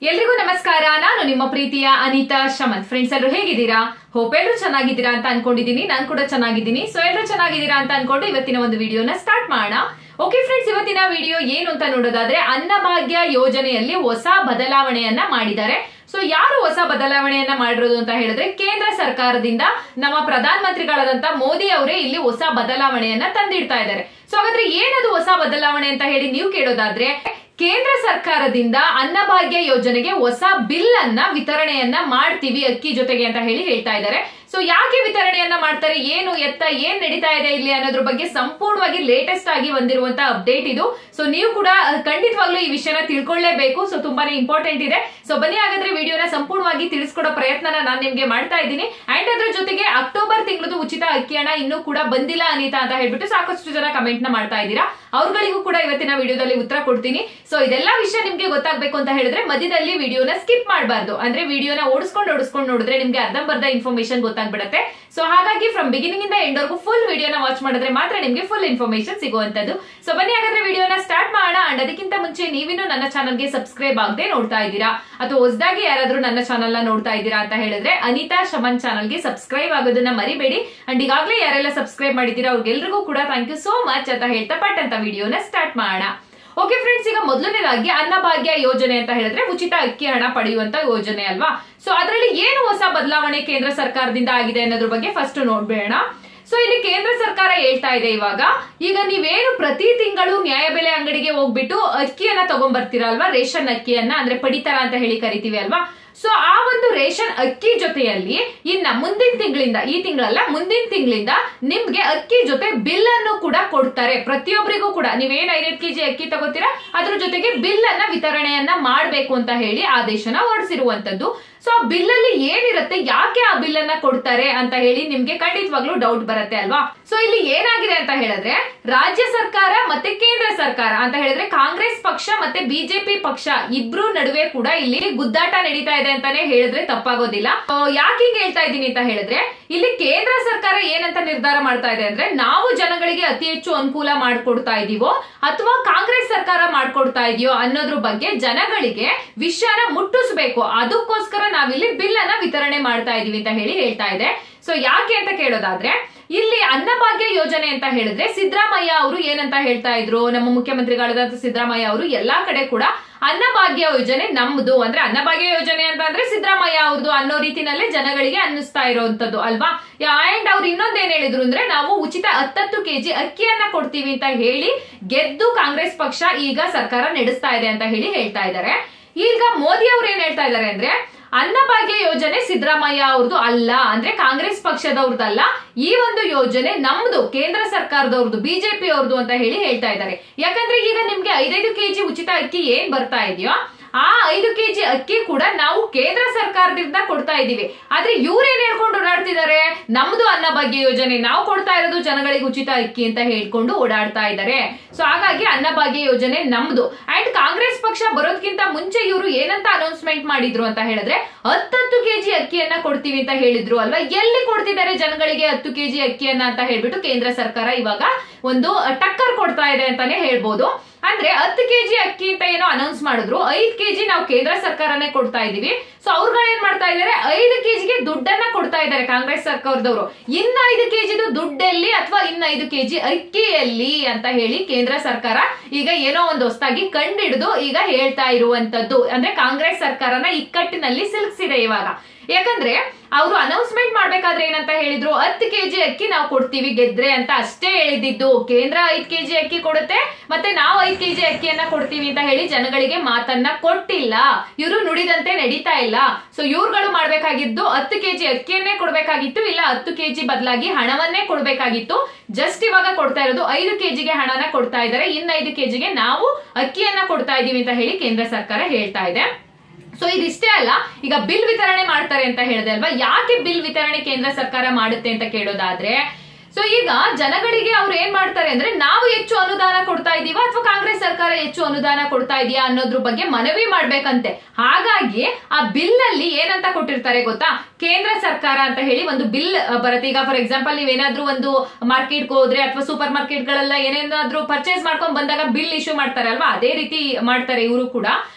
ಎಲ್ರಿಗೂ ನಮಸ್ಕಾರ. ನಾನು ನಿಮ್ಮ ಪ್ರೀತಿಯ ಅನಿತಾ ಶಮಂತ್. ಫ್ರೆಂಡ್ಸ್ ಎಲ್ಲರೂ ಹೇಗಿದ್ದೀರಾ? ಹೋಪ್ ಎಲ್ಲರೂ ಚೆನ್ನಾಗಿದ್ದೀರಾ ಅಂತ ಅನ್ಕೊಂಡಿದ್ದೀನಿ. ನಾನು ಕೂಡ ಚೆನ್ನಾಗಿದ್ದೀನಿ. ಸೊ ಎಲ್ಲರೂ ಚೆನ್ನಾಗಿದ್ದೀರಾ ಅಂತ ಅನ್ಕೊಂಡು ಇವತ್ತಿನ ಒಂದು ವಿಡಿಯೋನ ಸ್ಟಾರ್ಟ್ ಮಾಡೋಣ. ಓಕೆ ಫ್ರೆಂಡ್ಸ್, ಇವತ್ತಿನ ವಿಡಿಯೋ ಏನು ಅಂತ ನೋಡೋದಾದ್ರೆ ಅನ್ನಭಾಗ್ಯ ಯೋಜನೆಯಲ್ಲಿ ಹೊಸ ಬದಲಾವಣೆಯನ್ನ ಮಾಡಿದ್ದಾರೆ. ಸೊ ಯಾರು ಹೊಸ ಬದಲಾವಣೆಯನ್ನ ಮಾಡಿರೋದು ಅಂತ ಹೇಳಿದ್ರೆ ಕೇಂದ್ರ ಸರ್ಕಾರದಿಂದ ನಮ್ಮ ಪ್ರಧಾನ ಮಂತ್ರಿಗಳಾದಂತ ಮೋದಿ ಅವರೇ ಇಲ್ಲಿ ಹೊಸ ಬದಲಾವಣೆಯನ್ನ ತಂದಿಡ್ತಾ ಇದ್ದಾರೆ. ಸೊ ಹಾಗಾದ್ರೆ ಏನದು ಹೊಸ ಬದಲಾವಣೆ ಅಂತ ಹೇಳಿ ನೀವು ಕೇಳೋದಾದ್ರೆ, ಕೇಂದ್ರ ಸರ್ಕಾರದಿಂದ ಅನ್ನಭಾಗ್ಯ ಯೋಜನೆಗೆ ಹೊಸ ಬಿಲ್ ಅನ್ನ ವಿತರಣೆಯನ್ನ ಮಾಡ್ತೀವಿ ಅಕ್ಕಿ ಜೊತೆಗೆ ಅಂತ ಹೇಳಿ ಹೇಳ್ತಾ ಇದ್ದಾರೆ. ಸೊ ಯಾಕೆ ವಿತರಣೆಯನ್ನ ಮಾಡ್ತಾರೆ, ಏನು ಎತ್ತ ಏನ್ ನಡೀತಾ ಇದೆ ಇಲ್ಲಿ ಅನ್ನೋದ್ರ ಬಗ್ಗೆ ಸಂಪೂರ್ಣವಾಗಿ ಲೇಟೆಸ್ಟ್ ಆಗಿ ಬಂದಿರುವಂತ ಅಪ್ಡೇಟ್ ಇದು. ಸೊ ನೀವು ಕೂಡ ಖಂಡಿತವಾಗ್ಲೂ ಈ ವಿಷಯನ ತಿಳ್ಕೊಳ್ಳೇಬೇಕು. ಸೊ ತುಂಬಾನೇ ಇಂಪಾರ್ಟೆಂಟ್ ಇದೆ. ಸೊ ಬನ್ನಿ ಹಾಗಾದ್ರೆ ವಿಡಿಯೋನ ಸಂಪೂರ್ಣವಾಗಿ ತಿಳಿಸ್ಕೊಡೋ ಪ್ರಯತ್ನನ ನಾನು ನಿಮ್ಗೆ ಮಾಡ್ತಾ ಇದ್ದೀನಿ. ಅಂಡ್ ಅದ್ರ ಜೊತೆಗೆ ಅಕ್ಟೋಬರ್ ತಿಂಗಳದು ಉಚಿತ ಅಕ್ಕಿ ಹಣ ಇನ್ನೂ ಕೂಡ ಬಂದಿಲ್ಲ ಅನಿತಾ ಅಂತ ಹೇಳ್ಬಿಟ್ಟು ಸಾಕಷ್ಟು ಜನ ಕಮೆಂಟ್ ನ ಮಾಡ್ತಾ ಇದ್ದೀರಾ. ಅವ್ರಗಳಿಗೂ ಕೂಡ ಇವತ್ತಿನ ವಿಡಿಯೋದಲ್ಲಿ ಉತ್ತರ ಕೊಡ್ತೀನಿ. ಸೊ ಇದೆಲ್ಲ ವಿಷಯ ನಿಮ್ಗೆ ಗೊತ್ತಾಗ್ಬೇಕು ಅಂತ ಹೇಳಿದ್ರೆ ಮಧ್ಯದಲ್ಲಿ ವಿಡಿಯೋನ ಸ್ಕಿಪ್ ಮಾಡಬಾರ್ದು. ಅಂದ್ರೆ ವಿಡಿಯೋನ ಓಡಿಸ್ಕೊಂಡು ನೋಡಿದ್ರೆ ನಿಮ್ಗೆ ಅರ್ಧಂಬರ್ಧ ಇನ್ಫಾರ್ಮೇಶನ್ ಗೊತ್ತಾಗ್ಬಿಡುತ್ತೆ. ಸೊ ಹಾಗಾಗಿ ಫ್ರಮ್ ಬಿಗಿನಿಂಗ್ ಇಂದ ಎಂಡ್ ವರೆಗೂ ಫುಲ್ ವಿಡಿಯೋನ ವಾಚ್ ಮಾಡಿದ್ರೆ ಮಾತ್ರ ನಿಮ್ಗೆ ಫುಲ್ ಇನ್ಫಾರ್ಮೇಶನ್ ಸಿಗುವಂತದ್ದು. ಸೊ ಬನ್ನಿ ಹಾಗಾದ್ರೆ ವಿಡಿಯೋನ ಸ್ಟಾರ್ಟ್ ಮಾಡೋಣ. ಅಂಡ್ ಅದಕ್ಕಿಂತ ಮುಂಚೆ ನೀವಿನ್ನು ನನ್ನ ಚಾನಲ್ಗೆ ಸಬ್ಸ್ಕ್ರೈಬ್ ಆಗದೆ ನೋಡ್ತಾ ಇದ್ದೀರಾ ಅಥವಾ ಹೊಸದಾಗಿ ಯಾರಾದ್ರೂ ನನ್ನ ಚಾನಲ್ ನ ನೋಡ್ತಾ ಇದ್ದೀರಾ ಅಂತ ಹೇಳಿದ್ರೆ ಅನಿತಾ ಶಮನ್ ಚಾನಲ್ಗೆ ಸಬ್ಸ್ಕ್ರೈಬ್ ಆಗೋದನ್ನ ಮರಿಬೇಡಿ. ಅಂಡ್ ಈಗಾಗಲೇ ಯಾರೆಲ್ಲ ಸಬ್ಸ್ಕ್ರೈಬ್ ಮಾಡಿದ್ದೀರಾ ಅವ್ರಿಗೆಲ್ರಿಗೂ ಕೂಡ ಥ್ಯಾಂಕ್ ಯು ಸೋ ಮಚ್ ಅಂತ ಹೇಳ್ತಾ ಪಟ್ ಅಂತ ವಿಡಿಯೋನ ಸ್ಟಾರ್ಟ್ ಮಾಡೋಣ. ಓಕೆ ಫ್ರೆಂಡ್ಸ್, ಈಗ ಮೊದಲನೇದಾಗಿ ಅನ್ನಭಾಗ್ಯ ಯೋಜನೆ ಅಂತ ಹೇಳಿದ್ರೆ ಉಚಿತ ಅಕ್ಕಿ ಹಣ ಪಡೆಯುವಂತ ಯೋಜನೆ ಅಲ್ವಾ. ಸೊ ಅದರಲ್ಲಿ ಏನು ಹೊಸ ಬದಲಾವಣೆ ಕೇಂದ್ರ ಸರ್ಕಾರದಿಂದ ಆಗಿದೆ ಅನ್ನೋದ್ರ ಬಗ್ಗೆ ಫಸ್ಟ್ ನೋಡ್ಬೇಡ. ಸೊ ಇಲ್ಲಿ ಕೇಂದ್ರ ಸರ್ಕಾರ ಹೇಳ್ತಾ ಇದೆ ಈಗ ನೀವೇನು ಪ್ರತಿ ತಿಂಗಳು ನ್ಯಾಯಬೆಲೆ ಅಂಗಡಿಗೆ ಹೋಗ್ಬಿಟ್ಟು ಅಕ್ಕಿಯನ್ನ ತಗೊಂಡ್ಬರ್ತೀರಾ ಅಲ್ವಾ, ರೇಷನ್ ಅಕ್ಕಿಯನ್ನ ಅಂದ್ರೆ ಪಡಿತರ ಅಂತ ಹೇಳಿ ಕರಿತೀವಿ ಅಲ್ವಾ. ಸೊ ಆ ಒಂದು ರೇಷನ್ ಅಕ್ಕಿ ಜೊತೆಯಲ್ಲಿ ಇನ್ನ ಮುಂದಿನ ತಿಂಗಳಿಂದ, ಈ ತಿಂಗಳಲ್ಲ ಮುಂದಿನ ತಿಂಗಳಿಂದ ನಿಮ್ಗೆ ಅಕ್ಕಿ ಜೊತೆ ಬಿಲ್ ಅನ್ನು ಕೂಡ ಕೊಡ್ತಾರೆ. ಪ್ರತಿಯೊಬ್ಬರಿಗೂ ಕೂಡ ನೀವೇನ್ 5 ಕೆಜಿ ಅಕ್ಕಿ ತಗೋತೀರಾ ಅದ್ರ ಜೊತೆಗೆ ಬಿಲ್ ಅನ್ನ ವಿತರಣೆಯನ್ನ ಮಾಡ್ಬೇಕು ಅಂತ ಹೇಳಿ ಆದೇಶನ ಹೊರಡಿಸಿರುವಂತದ್ದು. ಸೊ ಆ ಬಿಲ್ ಅಲ್ಲಿ ಏನಿರುತ್ತೆ, ಯಾಕೆ ಆ ಬಿಲ್ ಅನ್ನ ಕೊಡ್ತಾರೆ ಅಂತ ಹೇಳಿ ನಿಮ್ಗೆ ಖಂಡಿತವಾಗ್ಲೂ ಡೌಟ್ ಬರುತ್ತೆ ಅಲ್ವಾ. ಸೊ ಇಲ್ಲಿ ಏನಾಗಿದೆ ಅಂತ ಹೇಳಿದ್ರೆ ರಾಜ್ಯ ಸರ್ಕಾರ ಮತ್ತೆ ಕೇಂದ್ರ ಸರ್ಕಾರ ಅಂತ ಹೇಳಿದ್ರೆ ಕಾಂಗ್ರೆಸ್ ಪಕ್ಷ ಮತ್ತೆ ಬಿಜೆಪಿ ಪಕ್ಷ ಇಬ್ರು ನಡುವೆ ಕೂಡ ಇಲ್ಲಿ ಗುದ್ದಾಟ ನಡೀತಾ ಇದೆ ಅಂತಾನೆ ಹೇಳಿದ್ರೆ ತಪ್ಪಾಗೋದಿಲ್ಲ. ಯಾಕೆ ಹಿಂಗ್ ಹೇಳ್ತಾ ಇದ್ದೀನಿ ಅಂತ ಹೇಳಿದ್ರೆ ಇಲ್ಲಿ ಕೇಂದ್ರ ಸರ್ಕಾರ ಏನಂತ ನಿರ್ಧಾರ ಮಾಡ್ತಾ ಇದೆ ಅಂದ್ರೆ ನಾವು ಜನಗಳಿಗೆ ಅತಿ ಹೆಚ್ಚು ಅನುಕೂಲ ಮಾಡ್ಕೊಡ್ತಾ ಇದೀವೋ ಅಥವಾ ಕಾಂಗ್ರೆಸ್ ಸರ್ಕಾರ ಮಾಡ್ಕೊಡ್ತಾ ಇದೆಯೋ ಅನ್ನೋದ್ರ ಬಗ್ಗೆ ಜನಗಳಿಗೆ ವಿಷಯನ ಮುಟ್ಟಿಸ್ಬೇಕು. ಅದಕ್ಕೋಸ್ಕರ ನಾವಿಲ್ಲಿ ಬಿಲ್ ಅನ್ನ ವಿತರಣೆ ಮಾಡ್ತಾ ಇದೀವಿ ಅಂತ ಹೇಳಿ ಹೇಳ್ತಾ ಇದೆ. ಸೊ ಯಾಕೆ ಅಂತ ಕೇಳೋದಾದ್ರೆ ಇಲ್ಲಿ ಅನ್ನಭಾಗ್ಯ ಯೋಜನೆ ಅಂತ ಹೇಳಿದ್ರೆ ಸಿದ್ದರಾಮಯ್ಯ ಅವರು ಏನಂತ ಹೇಳ್ತಾ ಇದ್ರು, ನಮ್ಮ ಮುಖ್ಯಮಂತ್ರಿಗಳಾದ ಸಿದ್ದರಾಮಯ್ಯ ಅವರು ಎಲ್ಲಾ ಕಡೆ ಕೂಡ ಅನ್ನಭಾಗ್ಯ ಯೋಜನೆ ನಮ್ದು, ಅಂದ್ರೆ ಅನ್ನಭಾಗ್ಯ ಯೋಜನೆ ಅಂತ ಅಂದ್ರೆ ಸಿದ್ದರಾಮಯ್ಯ ಅವ್ರದ್ದು ಅನ್ನೋ ರೀತಿನಲ್ಲೇ ಜನಗಳಿಗೆ ಅನ್ನಿಸ್ತಾ ಇರೋಂಥದ್ದು ಅಲ್ವಾ. ಅಂಡ್ ಅವ್ರು ಇನ್ನೊಂದೇನ್ ಹೇಳಿದ್ರು ಅಂದ್ರೆ ನಾವು ಉಚಿತ 10 ಕೆಜಿ ಅಕ್ಕಿಯನ್ನ ಕೊಡ್ತೀವಿ ಅಂತ ಹೇಳಿ ಗೆದ್ದು ಕಾಂಗ್ರೆಸ್ ಪಕ್ಷ ಈಗ ಸರ್ಕಾರ ನಡೆಸ್ತಾ ಇದೆ ಅಂತ ಹೇಳಿ ಹೇಳ್ತಾ ಇದ್ದಾರೆ. ಈಗ ಮೋದಿ ಅವ್ರು ಏನ್ ಹೇಳ್ತಾ ಇದ್ದಾರೆ ಅಂದ್ರೆ ಅನ್ನಭಾಗ್ಯ ಯೋಜನೆ ಸಿದ್ದರಾಮಯ್ಯ ಅವ್ರದ್ದು ಅಲ್ಲ, ಅಂದ್ರೆ ಕಾಂಗ್ರೆಸ್ ಪಕ್ಷದವ್ರದ್ದಲ್ಲ, ಈ ಒಂದು ಯೋಜನೆ ನಮ್ದು ಕೇಂದ್ರ ಸರ್ಕಾರದವ್ರದ್ದು ಬಿಜೆಪಿ ಅವ್ರದ್ದು ಅಂತ ಹೇಳಿ ಹೇಳ್ತಾ ಇದ್ದಾರೆ. ಯಾಕಂದ್ರೆ ಈಗ ನಿಮ್ಗೆ 5 ಕೆಜಿ ಉಚಿತ ಅಕ್ಕಿ ಏನ್ ಬರ್ತಾ ಇದೆಯೋ ಆ 5 ಕೆಜಿ ಅಕ್ಕಿ ಕೂಡ ನಾವು ಕೇಂದ್ರ ಸರ್ಕಾರದಿಂದ ಕೊಡ್ತಾ ಇದೀವಿ. ಆದ್ರೆ ಇವ್ರೇನ್ ಹೇಳ್ಕೊಂಡು ಓಡಾಡ್ತಿದ್ದಾರೆ, ನಮ್ದು ಅನ್ನಭಾಗ್ಯ ಯೋಜನೆ ನಾವು ಕೊಡ್ತಾ ಇರೋದು ಜನಗಳಿಗೆ ಉಚಿತ ಅಕ್ಕಿ ಅಂತ ಹೇಳ್ಕೊಂಡು ಓಡಾಡ್ತಾ ಇದ್ದಾರೆ. ಸೊ ಹಾಗಾಗಿ ಅನ್ನಭಾಗ್ಯ ಯೋಜನೆ ನಮ್ದು. ಅಂಡ್ ಕಾಂಗ್ರೆಸ್ ಪಕ್ಷ ಬರೋದಕ್ಕಿಂತ ಮುಂಚೆ ಇವರು ಏನಂತ ಅನೌನ್ಸ್ಮೆಂಟ್ ಮಾಡಿದ್ರು ಅಂತ ಹೇಳಿದ್ರೆ 10 ಕೆಜಿ ಅಕ್ಕಿಯನ್ನ ಕೊಡ್ತೀವಿ ಅಂತ ಹೇಳಿದ್ರು ಅಲ್ವಾ. ಎಲ್ಲಿ ಕೊಡ್ತಿದ್ದಾರೆ ಜನಗಳಿಗೆ 10 ಕೆಜಿ ಅಕ್ಕಿಯನ್ನ ಅಂತ ಹೇಳ್ಬಿಟ್ಟು ಕೇಂದ್ರ ಸರ್ಕಾರ ಇವಾಗ ಒಂದು ಟಕ್ಕರ್ ಕೊಡ್ತಾ ಇದೆ ಅಂತಾನೆ ಹೇಳ್ಬೋದು. ಅಂದ್ರೆ 10 ಕೆಜಿ ಅಕ್ಕಿ ಅಂತ ಏನೋ ಅನೌನ್ಸ್ ಮಾಡಿದ್ರು, 5 ಕೆಜಿ ನಾವು ಕೇಂದ್ರ ಸರ್ಕಾರನೇ ಕೊಡ್ತಾ ಇದೀವಿ. ಸೊ ಅವ್ರುಗಳು ಏನ್ ಮಾಡ್ತಾ ಇದಾರೆ, 5 ಕೆಜಿಗೆ ದುಡ್ಡನ್ನ ಕೊಡ್ತಾ ಇದ್ದಾರೆ ಕಾಂಗ್ರೆಸ್ ಸರ್ಕಾರದವರು. ಇನ್ನ 5 ಕೆಜಿದು ದುಡ್ಡೆಲ್ಲಿ ಅಥವಾ ಇನ್ನ 5 ಕೆಜಿ ಅಕ್ಕಿಯಲ್ಲಿ ಅಂತ ಹೇಳಿ ಕೇಂದ್ರ ಸರ್ಕಾರ ಈಗ ಏನೋ ಒಂದು ಹೊಸದಾಗಿ ಕಂಡಿಡಿದು ಈಗ ಹೇಳ್ತಾ ಇರುವಂತದ್ದು. ಅಂದ್ರೆ ಕಾಂಗ್ರೆಸ್ ಸರ್ಕಾರನ ಇಕ್ಕಟ್ಟಿನಲ್ಲಿ ಸಿಲುಕಿಸಿದೆ ಇವಾಗ. ಯಾಕಂದ್ರೆ ಅವರು ಅನೌನ್ಸ್ಮೆಂಟ್ ಮಾಡ್ಬೇಕಾದ್ರೆ ಏನಂತ ಹೇಳಿದ್ರು, 10 ಕೆಜಿ ಅಕ್ಕಿ ನಾವು ಕೊಡ್ತೀವಿ ಗೆದ್ರೆ ಅಂತ ಅಷ್ಟೇ ಹೇಳಿದ್ದು. ಕೇಂದ್ರ 5 ಕೆಜಿ ಅಕ್ಕಿ ಕೊಡುತ್ತೆ ಮತ್ತೆ ನಾವು 5 ಕೆಜಿ ಅಕ್ಕಿಯನ್ನ ಕೊಡ್ತೀವಿ ಅಂತ ಹೇಳಿ ಜನಗಳಿಗೆ ಮಾತನ್ನ ಕೊಟ್ಟಿಲ್ಲ. ಇವರು ನುಡಿದಂತೆ ನಡೀತಾ ಇಲ್ಲ. ಸೊ ಇವ್ರುಗಳು ಮಾಡ್ಬೇಕಾಗಿದ್ದು 10 ಕೆಜಿ ಅಕ್ಕಿಯನ್ನೇ ಕೊಡ್ಬೇಕಾಗಿತ್ತು, ಇಲ್ಲ 10 ಕೆಜಿ ಬದಲಾಗಿ ಹಣವನ್ನೇ ಕೊಡ್ಬೇಕಾಗಿತ್ತು. ಜಸ್ಟ್ ಇವಾಗ ಕೊಡ್ತಾ ಇರೋದು 5 ಕೆಜಿಗೆ ಹಣನ ಕೊಡ್ತಾ ಇದ್ದಾರೆ, ಇನ್ನು 5 ಕೆಜಿಗೆ ನಾವು ಅಕ್ಕಿಯನ್ನ ಕೊಡ್ತಾ ಇದೀವಿ ಅಂತ ಹೇಳಿ ಕೇಂದ್ರ ಸರ್ಕಾರ ಹೇಳ್ತಾ ಇದೆ. ಸೊ ಇದಿಷ್ಟೇ ಅಲ್ಲ, ಈಗ ಬಿಲ್ ವಿತರಣೆ ಮಾಡ್ತಾರೆ ಅಂತ ಹೇಳಿದೆ ಅಲ್ವಾ. ಯಾಕೆ ಬಿಲ್ ವಿತರಣೆ ಕೇಂದ್ರ ಸರ್ಕಾರ ಮಾಡುತ್ತೆ ಅಂತ ಕೇಳೋದಾದ್ರೆ, ಸೊ ಈಗ ಜನಗಳಿಗೆ ಅವ್ರು ಏನ್ ಮಾಡ್ತಾರೆ ಅಂದ್ರೆ ನಾವು ಹೆಚ್ಚು ಅನುದಾನ ಕೊಡ್ತಾ ಇದೀವ ಅಥವಾ ಕಾಂಗ್ರೆಸ್ ಸರ್ಕಾರ ಹೆಚ್ಚು ಅನುದಾನ ಕೊಡ್ತಾ ಇದೆಯಾ ಅನ್ನೋದ್ರ ಬಗ್ಗೆ ಮನವಿ ಮಾಡ್ಬೇಕಂತೆ. ಹಾಗಾಗಿ ಆ ಬಿಲ್ ಅಲ್ಲಿ ಏನಂತ ಕೊಟ್ಟಿರ್ತಾರೆ ಗೊತ್ತಾ, ಕೇಂದ್ರ ಸರ್ಕಾರ ಅಂತ ಹೇಳಿ ಒಂದು ಬಿಲ್ ಬರುತ್ತೆ. ಈಗ ಫಾರ್ ಎಕ್ಸಾಂಪಲ್ ನೀವೇನಾದ್ರೂ ಒಂದು ಮಾರ್ಕೆಟ್ ಹೋದ್ರೆ ಅಥವಾ ಸೂಪರ್ ಮಾರ್ಕೆಟ್ ಗಳೆಲ್ಲ ಏನೇನಾದ್ರೂ ಪರ್ಚೇಸ್ ಮಾಡ್ಕೊಂಡ್ ಬಂದಾಗ ಬಿಲ್ ಇಶ್ಯೂ ಮಾಡ್ತಾರೆ ಅಲ್ವಾ, ಅದೇ ರೀತಿ ಮಾಡ್ತಾರೆ ಇವರು ಕೂಡ.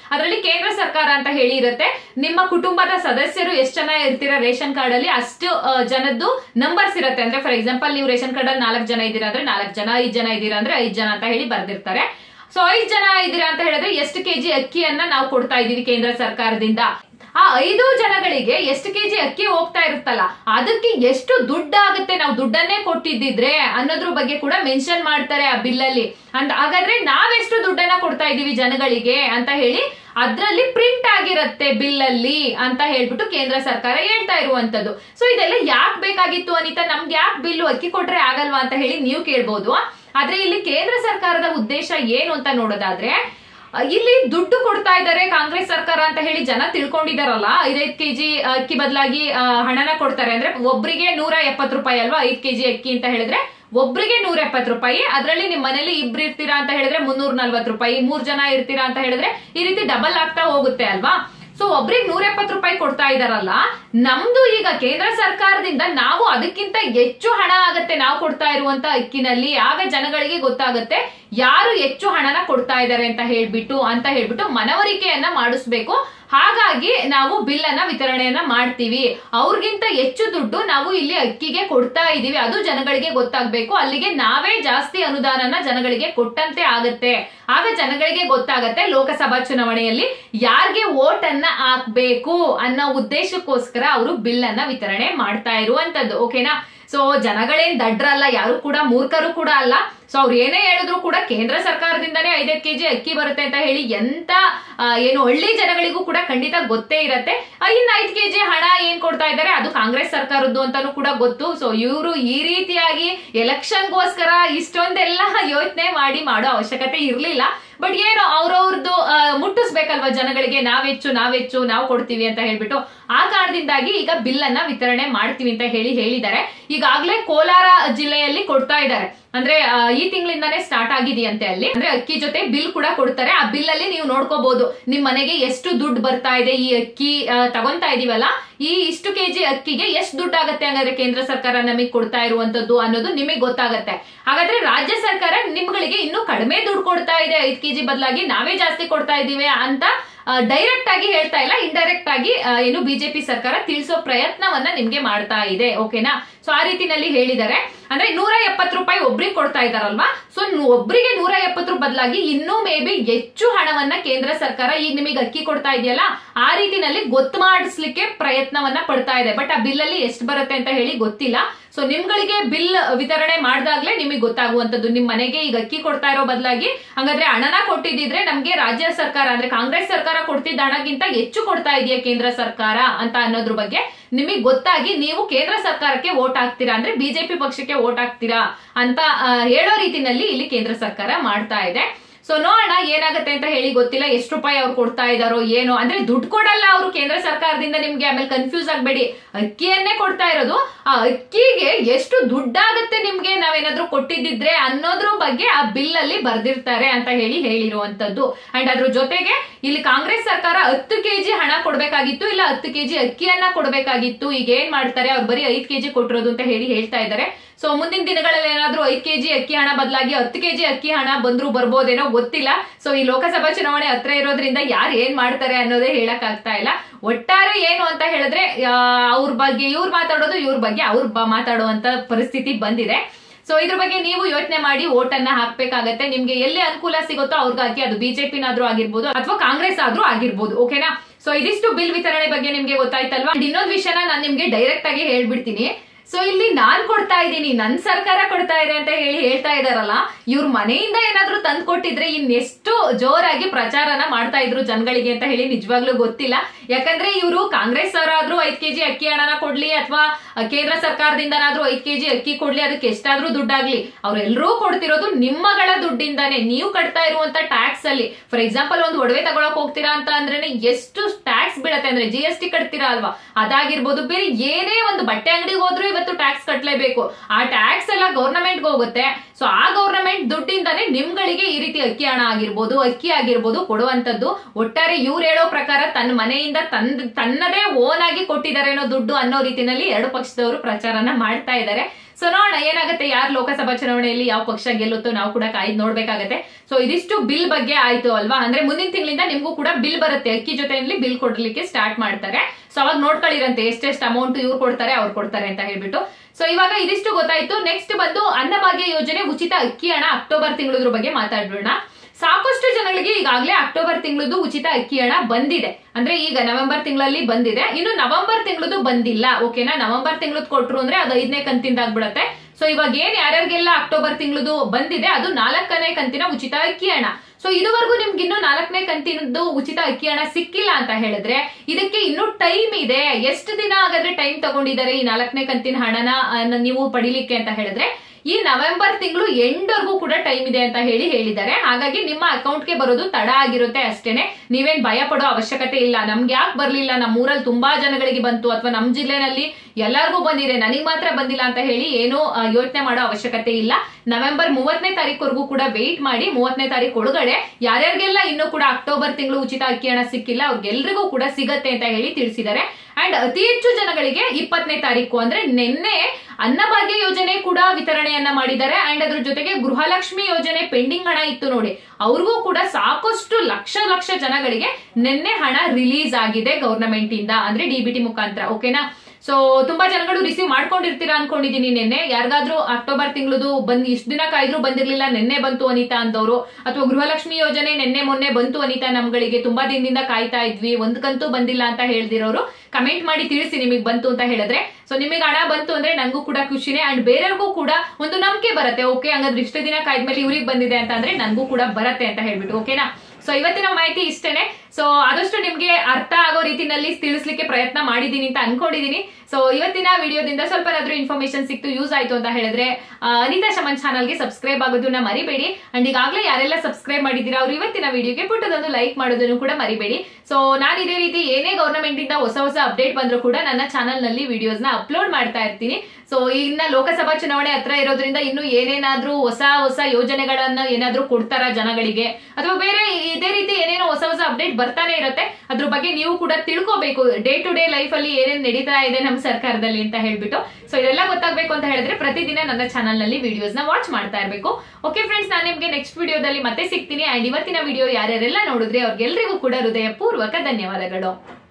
ಅದರಲ್ಲಿ ಕೇಂದ್ರ ಸರ್ಕಾರ ಅಂತ ಹೇಳಿ ಇರುತ್ತೆ. ನಿಮ್ಮ ಕುಟುಂಬದ ಸದಸ್ಯರು ಎಷ್ಟು ಜನ ಇರ್ತೀರಾ ರೇಷನ್ ಕಾರ್ಡ್ ಅಲ್ಲಿ ಅಷ್ಟು ಜನದ್ದು ನಂಬರ್ಸ್ ಇರುತ್ತೆ. ಅಂದ್ರೆ ಫಾರ್ ಎಕ್ಸಾಂಪಲ್ ನೀವು ರೇಷನ್ ಕಾರ್ಡ್ ಅಲ್ಲಿ 4 ಜನ ಇದ್ದೀರಾ ಅಂದ್ರೆ 4 ಜನ, 5 ಜನ ಇದ್ದೀರಾ ಅಂದ್ರೆ 5 ಜನ ಅಂತ ಹೇಳಿ ಬರ್ದಿರ್ತಾರೆ. ಸೊ 5 ಜನ ಇದ್ದೀರಾ ಅಂತ ಹೇಳಿದ್ರೆ ಎಷ್ಟು ಕೆಜಿ ಅಕ್ಕಿಯನ್ನ ನಾವು ಕೊಡ್ತಾ ಇದೀವಿ ಕೇಂದ್ರ ಸರ್ಕಾರದಿಂದ. ಆ 5 ಜನಗಳಿಗೆ ಎಷ್ಟು ಕೆಜಿ ಅಕ್ಕಿ ಹೋಗ್ತಾ ಇರುತ್ತಲ್ಲ ಅದಕ್ಕೆ ಎಷ್ಟು ದುಡ್ಡಾಗುತ್ತೆ, ನಾವು ದುಡ್ಡನ್ನೇ ಕೊಟ್ಟಿದ್ದಿದ್ರೆ ಅನ್ನೋದ್ರ ಬಗ್ಗೆ ಕೂಡ ಮೆನ್ಷನ್ ಮಾಡ್ತಾರೆ ಆ ಬಿಲ್ ಅಲ್ಲಿ. ಹಾಗಾದ್ರೆ ನಾವೆಷ್ಟು ದುಡ್ಡನ್ನ ಕೊಡ್ತಾ ಇದೀವಿ ಜನಗಳಿಗೆ ಅಂತ ಹೇಳಿ ಅದ್ರಲ್ಲಿ ಪ್ರಿಂಟ್ ಆಗಿರತ್ತೆ ಬಿಲ್ ಅಲ್ಲಿ ಅಂತ ಹೇಳ್ಬಿಟ್ಟು ಕೇಂದ್ರ ಸರ್ಕಾರ ಹೇಳ್ತಾ ಇರುವಂತದ್ದು. ಸೊ ಇದೆಲ್ಲ ಯಾಕೆ ಬೇಕಾಗಿತ್ತು ಅನಿತಾ, ನಮ್ಗೆ ಯಾಕೆ ಬಿಲ್ಲು ಅಕ್ಕಿ ಕೊಟ್ರೆ ಆಗಲ್ವಾ ಅಂತ ಹೇಳಿ ನೀವು ಕೇಳ್ಬೋದು. ಆದ್ರೆ ಇಲ್ಲಿ ಕೇಂದ್ರ ಸರ್ಕಾರದ ಉದ್ದೇಶ ಏನು ಅಂತ ನೋಡೋದಾದ್ರೆ, ಇಲ್ಲಿ ದುಡ್ಡು ಕೊಡ್ತಾ ಇದ್ದಾರೆ ಕಾಂಗ್ರೆಸ್ ಸರ್ಕಾರ ಅಂತ ಹೇಳಿ ಜನ ತಿಳ್ಕೊಂಡಿದಾರಲ್ಲ. 5 ಕೆಜಿ ಅಕ್ಕಿ ಬದಲಾಗಿ ಹಣನ ಕೊಡ್ತಾರೆ ಅಂದ್ರೆ ಒಬ್ರಿಗೆ 170 ರೂಪಾಯಿ ಅಲ್ವಾ 5 ಕೆಜಿ ಅಕ್ಕಿ ಅಂತ ಹೇಳಿದ್ರೆ ಒಬ್ರಿಗೆ 170 ರೂಪಾಯಿ. ಅದ್ರಲ್ಲಿ ನಿಮ್ ಮನೇಲಿ ಇಬ್ರು ಇರ್ತೀರಾ ಅಂತ ಹೇಳಿದ್ರೆ 340 ರೂಪಾಯಿ, 3 ಜನ ಇರ್ತೀರಾ ಅಂತ ಹೇಳಿದ್ರೆ ಈ ರೀತಿ ಡಬಲ್ ಆಗ್ತಾ ಹೋಗುತ್ತೆ ಅಲ್ವಾ. ಸೊ ಒಬ್ರಿಗೆ 170 ರೂಪಾಯಿ ಕೊಡ್ತಾ ಇದಾರಲ್ಲ, ನಮ್ದು ಈಗ ಕೇಂದ್ರ ಸರ್ಕಾರದಿಂದ ನಾವು ಅದಕ್ಕಿಂತ ಹೆಚ್ಚು ಹಣ ಆಗತ್ತೆ ನಾವು ಕೊಡ್ತಾ ಇರುವಂತ ಅಕ್ಕಿನಲ್ಲಿ. ಆಗ ಜನಗಳಿಗೆ ಗೊತ್ತಾಗತ್ತೆ ಯಾರು ಹೆಚ್ಚು ಹಣನ ಕೊಡ್ತಾ ಇದ್ದಾರೆ ಅಂತ ಹೇಳ್ಬಿಟ್ಟು ಮನವರಿಕೆಯನ್ನ ಮಾಡಿಸ್ಬೇಕು. ಹಾಗಾಗಿ ನಾವು ಬಿಲ್ ಅನ್ನ ವಿತರಣೆಯನ್ನ ಮಾಡ್ತೀವಿ. ಅವ್ರಿಗಿಂತ ಹೆಚ್ಚು ದುಡ್ಡು ನಾವು ಇಲ್ಲಿ ಅಕ್ಕಿಗೆ ಕೊಡ್ತಾ ಇದೀವಿ, ಅದು ಜನಗಳಿಗೆ ಗೊತ್ತಾಗ್ಬೇಕು. ಅಲ್ಲಿಗೆ ನಾವೇ ಜಾಸ್ತಿ ಅನುದಾನನ ಜನಗಳಿಗೆ ಕೊಟ್ಟಂತೆ ಆಗತ್ತೆ. ಆಗ ಜನಗಳಿಗೆ ಗೊತ್ತಾಗತ್ತೆ ಲೋಕಸಭಾ ಚುನಾವಣೆಯಲ್ಲಿ ಯಾರಿಗೆ ವೋಟ್ ಅನ್ನ ಹಾಕ್ಬೇಕು ಅನ್ನೋ ಉದ್ದೇಶಕ್ಕೋಸ್ಕರ ಅವರು ಬಿಲ್ ಅನ್ನ ವಿತರಣೆ ಮಾಡ್ತಾ ಇರುವಂತದ್ದು. ಓಕೆನಾ. ಸೊ ಜನಗಳೇನ್ ದಡ್ರಲ್ಲ, ಯಾರು ಕೂಡ ಮೂರ್ಖರು ಕೂಡ ಅಲ್ಲ. ಸೊ ಅವ್ರು ಏನೇ ಹೇಳಿದ್ರು ಕೂಡ ಕೇಂದ್ರ ಸರ್ಕಾರದಿಂದಾನೇ 5 ಕೆಜಿ ಅಕ್ಕಿ ಬರುತ್ತೆ ಅಂತ ಹೇಳಿ ಎಂತ ಏನು ಹಳ್ಳಿ ಜನಗಳಿಗೂ ಕೂಡ ಖಂಡಿತ ಗೊತ್ತೇ ಇರತ್ತೆ. ಇನ್ನು 5 ಕೆಜಿ ಹಣ ಏನ್ ಕೊಡ್ತಾ ಇದ್ದಾರೆ ಅದು ಕಾಂಗ್ರೆಸ್ ಸರ್ಕಾರದ್ದು ಅಂತಾನು ಕೂಡ ಗೊತ್ತು. ಸೊ ಇವರು ಈ ರೀತಿಯಾಗಿ ಎಲೆಕ್ಷನ್ಗೋಸ್ಕರ ಇಷ್ಟೊಂದೆಲ್ಲ ಯೋಚನೆ ಮಾಡೋ ಅವಶ್ಯಕತೆ ಇರ್ಲಿಲ್ಲ. ಬಟ್ ಏನು ಅವ್ರವ್ರದ್ದು ಮುಟ್ಟಿಸ್ಬೇಕಲ್ವಾ ಜನಗಳಿಗೆ, ನಾವೆಚ್ಚು ನಾವು ಕೊಡ್ತೀವಿ ಅಂತ ಹೇಳ್ಬಿಟ್ಟು ಆ ಕಾರಣದಿಂದಾಗಿ ಈಗ ಬಿಲ್ ಅನ್ನ ವಿತರಣೆ ಮಾಡ್ತೀವಿ ಅಂತ ಹೇಳಿದ್ದಾರೆ. ಈಗಾಗ್ಲೇ ಕೋಲಾರ ಜಿಲ್ಲೆಯಲ್ಲಿ ಕೊಡ್ತಾ ಇದ್ದಾರೆ. ಅಂದ್ರೆ ಈ ತಿಂಗಳಿಂದಾನೇ ಸ್ಟಾರ್ಟ್ ಆಗಿದೆಯಂತೆ ಅಲ್ಲಿ. ಅಂದ್ರೆ ಅಕ್ಕಿ ಜೊತೆ ಬಿಲ್ ಕೂಡ ಕೊಡ್ತಾರೆ. ಆ ಬಿಲ್ ಅಲ್ಲಿ ನೀವು ನೋಡ್ಕೋಬಹುದು ನಿಮ್ ಮನೆಗೆ ಎಷ್ಟು ದುಡ್ಡು ಬರ್ತಾ ಇದೆ, ಈ ಅಕ್ಕಿ ತಗೊಂತಾ ಇದೀವಲ್ಲ ಈ ಇಷ್ಟು ಕೆಜಿ ಅಕ್ಕಿಗೆ ಎಷ್ಟು ದುಡ್ಡು ಆಗತ್ತೆ ಹಂಗಾದ್ರೆ ಕೇಂದ್ರ ಸರ್ಕಾರ ನಮಗೆ ಕೊಡ್ತಾ ಇರುವಂತದ್ದು ಅನ್ನೋದು ನಿಮಗೆ ಗೊತ್ತಾಗತ್ತೆ. ಹಾಗಾದ್ರೆ ರಾಜ್ಯ ಸರ್ಕಾರ ನಿಮ್ಗಳಿಗೆ ಇನ್ನೂ ಕಡಿಮೆ ದುಡ್ಡು ಕೊಡ್ತಾ ಇದೆ, 5 ಕೆಜಿ ಬದಲಾಗಿ ನಾವೇ ಜಾಸ್ತಿ ಕೊಡ್ತಾ ಇದೀವಿ ಅಂತ ಡೈರೆಕ್ಟ್ ಆಗಿ ಹೇಳ್ತಾ ಇಲ್ಲ, ಇಂಡೈರೆಕ್ಟ್ ಆಗಿ ಏನು ಬಿಜೆಪಿ ಸರ್ಕಾರ ತಿಳಿಸೋ ಪ್ರಯತ್ನವನ್ನ ನಿಮ್ಗೆ ಮಾಡ್ತಾ ಇದೆ. ಓಕೆನಾ. ಸೊ ಆ ರೀತಿನಲ್ಲಿ ಹೇಳಿದ್ದಾರೆ. ಅಂದ್ರೆ 170 ರೂಪಾಯಿ ಒಬ್ರಿಗೆ ಕೊಡ್ತಾ ಇದಾರಲ್ವಾ. ಸೊ ಒಬ್ರಿಗೆ 170 ಬದಲಾಗಿ ಇನ್ನೂ ಮೇ ಬಿ ಹೆಚ್ಚು ಹಣವನ್ನ ಕೇಂದ್ರ ಸರ್ಕಾರ ಈಗ ನಿಮಗೆ ಅಕ್ಕಿ ಕೊಡ್ತಾ ಇದೆಯಲ್ಲ ಆ ರೀತಿನಲ್ಲಿ ಗೊತ್ತು ಮಾಡಿಸ್ಲಿಕ್ಕೆ ಪ್ರಯತ್ನವನ್ನ ಪಡ್ತಾ ಇದೆ. ಬಟ್ ಆ ಬಿಲ್ ಅಲ್ಲಿ ಎಷ್ಟು ಬರುತ್ತೆ ಅಂತ ಹೇಳಿ ಗೊತ್ತಿಲ್ಲ. ಸೊ ನಿಮ್ಗಳಿಗೆ ಬಿಲ್ ವಿತರಣೆ ಮಾಡಿದಾಗ್ಲೇ ನಿಮಗೆ ಗೊತ್ತಾಗುವಂತದ್ದು ನಿಮ್ ಮನೆಗೆ ಈಗ ಅಕ್ಕಿ ಕೊಡ್ತಾ ಇರೋ ಬದಲಾಗಿ ಹಂಗಾದ್ರೆ ಹಣನ ಕೊಟ್ಟಿದ್ರೆ ನಮ್ಗೆ ರಾಜ್ಯ ಸರ್ಕಾರ ಅಂದ್ರೆ ಕಾಂಗ್ರೆಸ್ ಸರ್ಕಾರ ಕೊಡ್ತಿದ್ದ ಹಣಕ್ಕಿಂತ ಹೆಚ್ಚು ಕೊಡ್ತಾ ಇದೆಯಾ ಕೇಂದ್ರ ಸರ್ಕಾರ ಅಂತ ಅನ್ನೋದ್ರ ಬಗ್ಗೆ ನಿಮಗೆ ಗೊತ್ತಾಗಿ ನೀವು ಕೇಂದ್ರ ಸರ್ಕಾರಕ್ಕೆ ವೋಟ್ ಹಾಕ್ತೀರಾ ಅಂದ್ರೆ ಬಿಜೆಪಿ ಪಕ್ಷಕ್ಕೆ ವೋಟ್ ಹಾಕ್ತೀರಾ ಅಂತ ಹೇಳೋ ರೀತಿನಲ್ಲಿ ಇಲ್ಲಿ ಕೇಂದ್ರ ಸರ್ಕಾರ ಮಾಡ್ತಾ ಇದೆ. ಸೊ ನೋಡೋಣ ಏನಾಗುತ್ತೆ ಅಂತ ಹೇಳಿ ಗೊತ್ತಿಲ್ಲ. ಎಷ್ಟು ರೂಪಾಯಿ ಅವ್ರು ಕೊಡ್ತಾ ಇದಾರೋ ಏನೋ. ಅಂದ್ರೆ ದುಡ್ಡು ಕೊಡಲ್ಲ ಅವರು ಕೇಂದ್ರ ಸರ್ಕಾರದಿಂದ ನಿಮ್ಗೆ, ಆಮೇಲೆ ಕನ್ಫ್ಯೂಸ್ ಆಗ್ಬೇಡಿ. ಅಕ್ಕಿಯನ್ನೇ ಕೊಡ್ತಾ ಇರೋದು. ಆ ಅಕ್ಕಿಗೆ ಎಷ್ಟು ದುಡ್ಡಾಗತ್ತೆ ನಿಮ್ಗೆ ನಾವೇನಾದ್ರೂ ಕೊಟ್ಟಿದ್ದಿದ್ರೆ ಅನ್ನೋದ್ರ ಬಗ್ಗೆ ಆ ಬಿಲ್ ಅಲ್ಲಿ ಬರ್ದಿರ್ತಾರೆ ಅಂತ ಹೇಳಿರುವಂತದ್ದು. ಅಂಡ್ ಅದ್ರ ಜೊತೆಗೆ ಇಲ್ಲಿ ಕಾಂಗ್ರೆಸ್ ಸರ್ಕಾರ 10 ಕೆಜಿ ಹಣ ಕೊಡ್ಬೇಕಾಗಿತ್ತು, ಇಲ್ಲ 10 ಕೆಜಿ ಅಕ್ಕಿಯನ್ನ ಕೊಡ್ಬೇಕಾಗಿತ್ತು. ಈಗ ಏನ್ ಮಾಡ್ತಾರೆ ಅವ್ರು ಬರೀ 5 ಕೆಜಿ ಕೊಟ್ಟಿರೋದು ಅಂತ ಹೇಳ್ತಾ ಇದ್ದಾರೆ. ಸೊ ಮುಂದಿನ ದಿನಗಳಲ್ಲಿ ಏನಾದ್ರೂ 5 ಕೆಜಿ ಅಕ್ಕಿ ಹಣ ಬದಲಾಗಿ 10 ಕೆಜಿ ಅಕ್ಕಿ ಹಣ ಬಂದ್ರು ಬರ್ಬೋದೇನೋ ಗೊತ್ತಿಲ್ಲ. ಸೊ ಈ ಲೋಕಸಭಾ ಚುನಾವಣೆ ಹತ್ರ ಇರೋದ್ರಿಂದ ಯಾರು ಏನ್ ಮಾಡ್ತಾರೆ ಅನ್ನೋದೇ ಹೇಳಕ್ ಆಗ್ತಾ ಇಲ್ಲ. ಒಟ್ಟಾರೆ ಏನು ಅಂತ ಹೇಳಿದ್ರೆ ಅವ್ರ ಬಗ್ಗೆ ಇವ್ರು ಮಾತಾಡೋದು, ಇವ್ರ ಬಗ್ಗೆ ಅವ್ರು ಮಾತಾಡುವಂತ ಪರಿಸ್ಥಿತಿ ಬಂದಿದೆ. ಸೊ ಇದ್ರ ಬಗ್ಗೆ ನೀವು ಯೋಚನೆ ಮಾಡಿ ವೋಟ್ ಅನ್ನ ಹಾಕ್ಬೇಕಾಗತ್ತೆ. ನಿಮ್ಗೆ ಎಲ್ಲಿ ಅನುಕೂಲ ಸಿಗುತ್ತೋ ಅವ್ರಿಗಾಗಿ, ಅದು ಬಿಜೆಪಿನಾದ್ರೂ ಆಗಿರ್ಬೋದು ಅಥವಾ ಕಾಂಗ್ರೆಸ್ ಆದ್ರೂ ಆಗಿರ್ಬೋದು. ಓಕೆನಾ. ಸೊ ಇದಿಷ್ಟು ಬಿಲ್ ವಿತರಣೆ ಬಗ್ಗೆ ನಿಮ್ಗೆ ಗೊತ್ತಾಯ್ತಲ್ವಾ. ಇನ್ನೊಂದು ವಿಷಯನ ನಾನು ನಿಮ್ಗೆ ಡೈರೆಕ್ಟ್ ಆಗಿ ಹೇಳ್ಬಿಡ್ತೀನಿ. ಸೊ ಇಲ್ಲಿ ನಾನ್ ಕೊಡ್ತಾ ಇದ್ದೀನಿ, ನನ್ ಸರ್ಕಾರ ಕೊಡ್ತಾ ಇದೆ ಅಂತ ಹೇಳ್ತಾ ಇದಾರಲ್ಲ, ಇವ್ರ ಮನೆಯಿಂದ ಏನಾದ್ರೂ ತಂದು ಕೊಟ್ಟಿದ್ರೆ ಇನ್ನೆಷ್ಟು ಜೋರಾಗಿ ಪ್ರಚಾರನ ಮಾಡ್ತಾ ಇದ್ರು ಜನಗಳಿಗೆ ಅಂತ ಹೇಳಿ ನಿಜವಾಗ್ಲೂ ಗೊತ್ತಿಲ್ಲ. ಯಾಕಂದ್ರೆ ಇವರು ಕಾಂಗ್ರೆಸ್ ಅವರಾದ್ರೂ 5 ಕೆಜಿ ಅಕ್ಕಿ ಹಣನ ಕೊಡ್ಲಿ ಅಥವಾ ಕೇಂದ್ರ ಸರ್ಕಾರದಿಂದನಾದ್ರೂ 5 ಕೆಜಿ ಅಕ್ಕಿ ಕೊಡ್ಲಿ, ಅದಕ್ಕೆ ಎಷ್ಟಾದ್ರೂ ದುಡ್ಡಾಗ್ಲಿ, ಅವ್ರೆಲ್ಲರೂ ಕೊಡ್ತಿರೋದು ನಿಮ್ಮಗಳ ದುಡ್ಡಿಂದಾನೆ, ನೀವು ಕಟ್ತಾ ಇರುವಂತ ಟ್ಯಾಕ್ಸ್ ಅಲ್ಲಿ. ಫಾರ್ ಎಕ್ಸಾಂಪಲ್ ಒಂದು ಒಡವೆ ತಗೊಳಕ್ ಹೋಗ್ತೀರಾ ಅಂತ ಅಂದ್ರೆ ಎಷ್ಟು ಟ್ಯಾಕ್ಸ್ ಬೀಳತ್ತೆ ಅಂದ್ರೆ GST ಕಟ್ತೀರಾ ಅಲ್ವಾ, ಅದಾಗಿರ್ಬೋದು. ಬೇರೆ ಏನೇ ಒಂದು ಬಟ್ಟೆ ಅಂಗಡಿಗೆ ಹೋದ್ರು ಇವತ್ತು ಟ್ಯಾಕ್ಸ್ ಕಟ್ಲೇಬೇಕು. ಆ ಟ್ಯಾಕ್ಸ್ ಎಲ್ಲ ಗವರ್ನಮೆಂಟ್ ಹೋಗುತ್ತೆ. ಸೊ ಆ ಗವರ್ನಮೆಂಟ್ ದುಡ್ಡಿಂದಾನೇ ನಿಮ್ಗಳಿಗೆ ಈ ರೀತಿ ಅಕ್ಕಿ ಹಣ ಅಕ್ಕಿ ಆಗಿರ್ಬೋದು ಕೊಡುವಂತದ್ದು. ಒಟ್ಟಾರೆ ಇವ್ರು ಹೇಳೋ ಪ್ರಕಾರ ತನ್ನ ಮನೆಯಿಂದ ತನ್ನದೇ ಓನ್ ಆಗಿ ಕೊಟ್ಟಿದ್ದಾರೆ ಅನ್ನೋ ದುಡ್ಡು ಅನ್ನೋ ರೀತಿನಲ್ಲಿ ಎರಡು ಪಕ್ಷದವರು ಪ್ರಚಾರನ ಮಾಡ್ತಾ ಇದ್ದಾರೆ. ಸೊ ನೋಡೋಣ ಏನಾಗುತ್ತೆ, ಯಾರು ಲೋಕಸಭಾ ಚುನಾವಣೆಯಲ್ಲಿ ಯಾವ ಪಕ್ಷ ಗೆಲ್ಲುತ್ತೋ ನಾವು ಕೂಡ ಕಾಯ್ದು ನೋಡ್ಬೇಕಾಗತ್ತೆ. ಸೊ ಇದಿಷ್ಟು ಬಿಲ್ ಬಗ್ಗೆ ಆಯ್ತು ಅಲ್ವಾ. ಅಂದ್ರೆ ಮುಂದಿನ ತಿಂಗಳಿಂದ ನಿಮ್ಗೂ ಕೂಡ ಬಿಲ್ ಬರುತ್ತೆ, ಅಕ್ಕಿ ಜೊತೆಯಲ್ಲಿ ಬಿಲ್ ಕೊಡ್ಲಿಕ್ಕೆ ಸ್ಟಾರ್ಟ್ ಮಾಡ್ತಾರೆ. ಸೊ ಅವಾಗ ನೋಡ್ಕೊಳ್ಳಿರಂತೆ ಎಷ್ಟೆಷ್ಟು ಅಮೌಂಟ್ ಇವ್ರು ಕೊಡ್ತಾರೆ ಅವ್ರು ಕೊಡ್ತಾರೆ ಅಂತ ಹೇಳ್ಬಿಟ್ಟು. ಸೊ ಇವಾಗ ಇದಿಷ್ಟು ಗೊತ್ತಾಯ್ತು. ನೆಕ್ಸ್ಟ್ ಬಂದು ಅನ್ನಭಾಗ್ಯ ಯೋಜನೆ ಉಚಿತ ಅಕ್ಕಿ ಹಣ ಅಕ್ಟೋಬರ್ ತಿಂಗಳದ್ರ ಬಗ್ಗೆ ಮಾತಾಡೋಣ. ಸಾಕಷ್ಟು ಜನಗಳಿಗೆ ಈಗಾಗಲೇ ಅಕ್ಟೋಬರ್ ತಿಂಗಳದು ಉಚಿತ ಅಕ್ಕಿ ಹಣ ಬಂದಿದೆ. ಅಂದ್ರೆ ಈಗ ನವೆಂಬರ್ ತಿಂಗಳಲ್ಲಿ ಬಂದಿದೆ, ಇನ್ನು ನವೆಂಬರ್ ತಿಂಗಳದು ಬಂದಿಲ್ಲ. ಓಕೆನಾ, ನವೆಂಬರ್ ತಿಂಗಳದ್ ಕೊಟ್ರು ಅಂದ್ರೆ ಅದು 5ನೇ ಕಂತಿಂದ ಆಗ್ಬಿಡತ್ತೆ. ಸೊ ಇವಾಗ ಏನ್ ಯಾರ್ಯಾರಿಗೆಲ್ಲ ಅಕ್ಟೋಬರ್ ತಿಂಗಳದು ಬಂದಿದೆ ಅದು 4ನೇ ಕಂತಿನ ಉಚಿತ ಅಕ್ಕಿ ಹಣ. ಸೊ ಇದುವರೆಗೂ ನಿಮ್ಗೆ ಇನ್ನು 4ನೇ ಕಂತಿನದ್ದು ಉಚಿತ ಅಕ್ಕಿ ಹಣ ಸಿಕ್ಕಿಲ್ಲ ಅಂತ ಹೇಳಿದ್ರೆ ಇದಕ್ಕೆ ಇನ್ನು ಟೈಮ್ ಇದೆ. ಎಷ್ಟು ದಿನ ಹಾಗಾದ್ರೆ ಟೈಮ್ ತಗೊಂಡಿದ್ದಾರೆ ಈ 4ನೇ ಕಂತಿನ ಹಣನ ನೀವು ಪಡಿಲಿಕ್ಕೆ ಅಂತ ಹೇಳಿದ್ರೆ ಈ ನವೆಂಬರ್ ತಿಂಗಳು ಎಂಡ್ವರೆಗೂ ಕೂಡ ಟೈಮ್ ಇದೆ ಅಂತ ಹೇಳಿದ್ದಾರೆ. ಹಾಗಾಗಿ ನಿಮ್ಮ ಅಕೌಂಟ್ಗೆ ಬರೋದು ತಡ ಆಗಿರುತ್ತೆ ಅಷ್ಟೇನೆ. ನೀವೇನ್ ಭಯ ಪಡೋ ಅವಶ್ಯಕತೆ ಇಲ್ಲ. ನಮ್ಗೆ ಯಾಕೆ ಬರ್ಲಿಲ್ಲ, ನಮ್ಮ ಊರಲ್ಲಿ ತುಂಬಾ ಜನಗಳಿಗೆ ಬಂತು ಅಥವಾ ನಮ್ಮ ಜಿಲ್ಲೆನಲ್ಲಿ ಎಲ್ಲರಿಗೂ ಬಂದಿದೆ ನನಗ್ ಮಾತ್ರ ಬಂದಿಲ್ಲ ಅಂತ ಹೇಳಿ ಏನು ಯೋಚನೆ ಮಾಡೋ ಅವಶ್ಯಕತೆ ಇಲ್ಲ. ನವೆಂಬರ್ 30ನೇ ತಾರೀಕುವರೆಗೂ ಕೂಡ ವೇಟ್ ಮಾಡಿ. 30ನೇ ತಾರೀಕು ಒಳಗಡೆ ಯಾರ್ಯಾರಿಗೆಲ್ಲ ಇನ್ನು ಕೂಡ ಅಕ್ಟೋಬರ್ ತಿಂಗಳು ಉಚಿತ ಅಕ್ಕಿ ಹಣ ಸಿಕ್ಕಿಲ್ಲ ಅವ್ರಿಗೆಲ್ರಿಗೂ ಕೂಡ ಸಿಗತ್ತೆ ಅಂತ ಹೇಳಿ ತಿಳಿಸಿದ್ದಾರೆ. ಅಂಡ್ ಅತಿ ಹೆಚ್ಚು ಜನಗಳಿಗೆ 20ನೇ ತಾರೀಕು ಅಂದ್ರೆ ನಿನ್ನೆ ಅನ್ನಭಾಗ್ಯ ಯೋಜನೆ ಕೂಡ ವಿತರಣೆಯನ್ನ ಮಾಡಿದ್ದಾರೆ. ಅಂಡ್ ಅದ್ರ ಜೊತೆಗೆ ಗೃಹಲಕ್ಷ್ಮಿ ಯೋಜನೆ ಪೆಂಡಿಂಗ್ ಹಣ ಇತ್ತು ನೋಡಿ, ಅವ್ರಿಗೂ ಕೂಡ ಸಾಕಷ್ಟು ಲಕ್ಷ ಜನಗಳಿಗೆ ನಿನ್ನೆ ಹಣ ರಿಲೀಸ್ ಆಗಿದೆ ಗವರ್ನಮೆಂಟ್ ಇಂದ, ಅಂದ್ರೆ DBT ಮುಖಾಂತರ. ಓಕೆನಾ, ಸೊ ತುಂಬಾ ಜನಗಳು ರಿಸೀವ್ ಮಾಡ್ಕೊಂಡಿರ್ತೀರಾ ಅನ್ಕೊಂಡಿದೀನಿ. ನಿನ್ನೆ ಯಾರಿಗಾದ್ರೂ ಅಕ್ಟೋಬರ್ ತಿಂಗಳದು ಇಷ್ಟು ದಿನ ಕಾಯ್ದ್ರು ಬಂದಿರ್ಲಿಲ್ಲ, ನಿನ್ನೆ ಬಂತು ಅನಿತಾ ಅಂತವ್ರು, ಅಥವಾ ಗೃಹಲಕ್ಷ್ಮಿ ಯೋಜನೆ ನಿನ್ನೆ ಮೊನ್ನೆ ಬಂತು ಅನಿತಾ ನಮ್ಗಳಿಗೆ ತುಂಬಾ ದಿನದಿಂದ ಕಾಯ್ತಾ ಇದ್ವಿ ಒಂದ್ ಕಂತು ಬಂದಿಲ್ಲ ಅಂತ ಹೇಳ್ದಿರೋರು ಕಮೆಂಟ್ ಮಾಡಿ ತಿಳಿಸಿ ನಿಮಗೆ ಬಂತು ಅಂತ ಹೇಳಿದ್ರೆ. ಸೊ ನಿಮಗೆ ಹಣ ಬಂತು ಅಂದ್ರೆ ನಂಗೂ ಕೂಡ ಖುಷಿನೇ. ಅಂಡ್ ಬೇರೆಯವ್ರಿಗೂ ಕೂಡ ಒಂದು ನಂಬಿಕೆ ಬರುತ್ತೆ, ಓಕೆ ಹಂಗಾದ್ರೆ ಇಷ್ಟು ದಿನ ಕಾಯ್ದ್ಮೇಲೆ ಇವ್ರಿಗೆ ಬಂದಿದೆ ಅಂತ ಅಂದ್ರೆ ನನ್ಗೂ ಕೂಡ ಬರುತ್ತೆ ಅಂತ ಹೇಳ್ಬಿಟ್ಟು. ಓಕೆನಾ, ಸೊ ಇವತ್ತಿನ ಮಾಹಿತಿ ಇಷ್ಟೇನೆ. ಸೊ ಆದಷ್ಟು ನಿಮ್ಗೆ ಅರ್ಥ ಆಗೋ ರೀತಿನಲ್ಲಿ ತಿಳಿಸ್ಲಿಕ್ಕೆ ಪ್ರಯತ್ನ ಮಾಡಿದೀನಿ ಅಂತ ಅನ್ಕೊಂಡಿದೀನಿ. ಸೊ ಇವತ್ತಿನ ವಿಡಿಯೋದಿಂದ ಸ್ವಲ್ಪ ಏನಾದ್ರೂ ಇನ್ಫಾರ್ಮೇಶನ್ ಸಿಕ್ತು, ಯೂಸ್ ಆಯ್ತು ಅಂತ ಹೇಳಿದ್ರೆ ಅನಿತಾ ಶಮನ್ ಚಾನಲ್ಗೆ ಸಬ್ಸ್ಕ್ರೈಬ್ ಆಗೋದನ್ನ ಮರಿಬೇಡಿ. ಅಂಡ್ ಈಗಾಗಲೇ ಯಾರೆಲ್ಲ ಸಬ್ಸ್ಕ್ರೈಬ್ ಮಾಡಿದೀರಾ ಅವ್ರು ಇವತ್ತಿನ ವಿಡಿಯೋಗೆ ಪುಟ್ಟದೊಂದು ಲೈಕ್ ಮಾಡೋದನ್ನು ಕೂಡ ಮರಿಬೇಡಿ. ಸೊ ನಾನು ಇದೇ ರೀತಿ ಏನೇ ಗವರ್ನಮೆಂಟ್ ಇಂದ ಹೊಸ ಅಪ್ಡೇಟ್ ಬಂದ್ರು ಕೂಡ ನನ್ನ ಚಾನಲ್ ನಲ್ಲಿ ವಿಡಿಯೋಸ್ ನ ಅಪ್ಲೋಡ್ ಮಾಡ್ತಾ ಇರ್ತೀನಿ. ಸೊ ಇನ್ನ ಲೋಕಸಭಾ ಚುನಾವಣೆ ಹತ್ರ ಇರೋದ್ರಿಂದ ಇನ್ನು ಏನೇನಾದ್ರೂ ಹೊಸ ಯೋಜನೆಗಳನ್ನ ಏನಾದ್ರೂ ಕೊಡ್ತಾರ ಜನಗಳಿಗೆ, ಅಥವಾ ಬೇರೆ ಇದೇ ರೀತಿ ಏನೇನೋ ಹೊಸ ಅಪ್ಡೇಟ್ ಬರ್ತಾನೆ ಇರುತ್ತೆ. ಅದ್ರ ಬಗ್ಗೆ ನೀವು ಕೂಡ ತಿಳ್ಕೋಬೇಕು, ಡೇ ಟು ಡೇ ಲೈಫ್ ಅಲ್ಲಿ ಏನೇನ್ ನಡೀತಾ ಇದೆ ನಮ್ಮ ಸರ್ಕಾರದಲ್ಲಿ ಅಂತ ಹೇಳ್ಬಿಟ್ಟು. ಸೊ ಇದೆಲ್ಲ ಗೊತ್ತಾಗ್ಬೇಕು ಅಂತ ಹೇಳಿದ್ರೆ ಪ್ರತಿದಿನ ನನ್ನ ಚಾನಲ್ ನಲ್ಲಿ ವಿಡಿಯೋಸ್ ನ ವಾಚ್ ಮಾಡ್ತಾ ಇರ್ಬೇಕು. ಓಕೆ ಫ್ರೆಂಡ್ಸ್, ನಾನು ನಿಮ್ಗೆ ನೆಕ್ಸ್ಟ್ ವಿಡಿಯೋದಲ್ಲಿ ಮತ್ತೆ ಸಿಗ್ತೀನಿ. ಅಂಡ್ ಇವತ್ತಿನ ವಿಡಿಯೋ ಯಾರ್ಯಾರೆಲ್ಲ ನೋಡಿದ್ರೆ ಅವ್ರಿಗೆಲ್ರಿಗೂ ಕೂಡ ಹೃದಯ ಪೂರ್ವಕ ಧನ್ಯವಾದಗಳು.